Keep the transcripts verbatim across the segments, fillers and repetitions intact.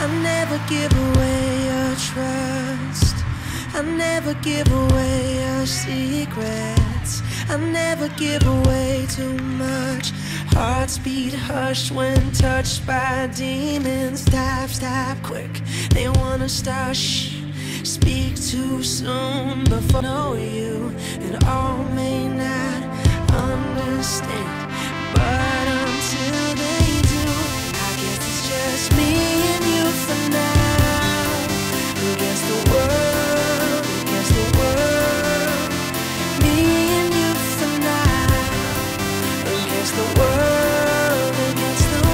I never give away your trust. I never give away your secrets. I never give away too much. Hearts beat hush when touched by demons. Stop, stop quick, they wanna start. Shh, speak too soon before I know you. And all may not understand, but until they do, I guess it's just me and you for now. Against the world, against the world. Me and you for now. Against the world, against the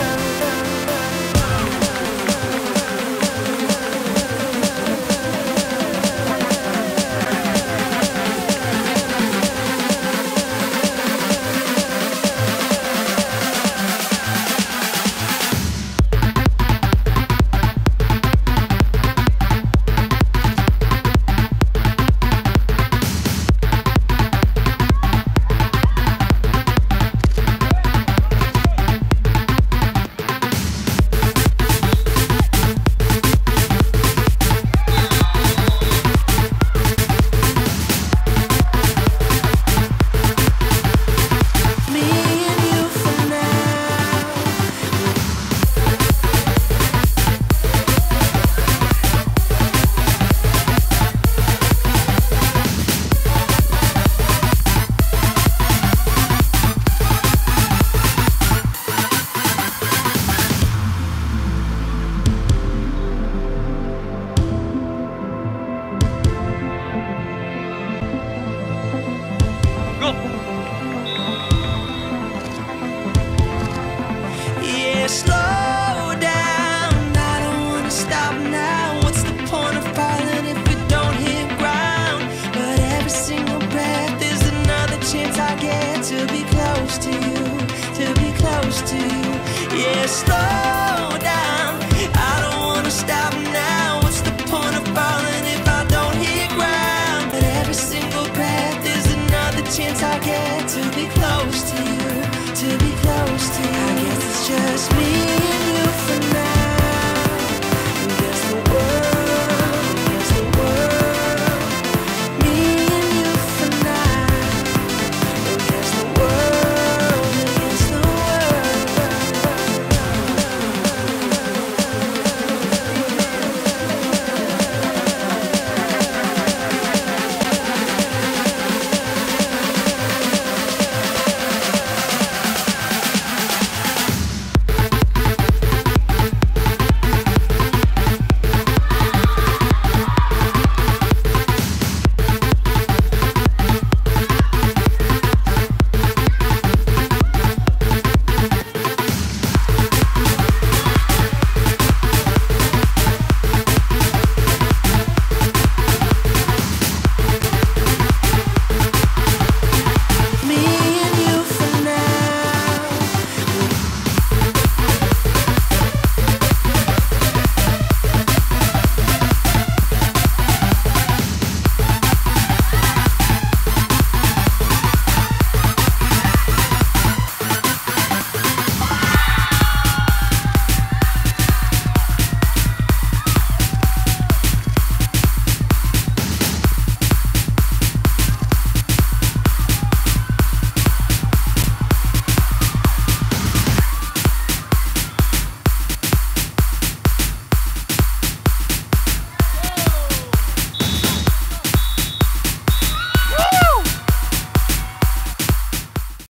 slow down, I don't wanna stop now. What's the point of falling if we don't hit ground? But every single breath is another chance I get to be close to you, to be close to you. Yeah, slow down, I don't wanna stop now. What's the point of falling if I don't hit ground? But every single breath is another chance I get to be close to you, to be close to you. I guess it's just me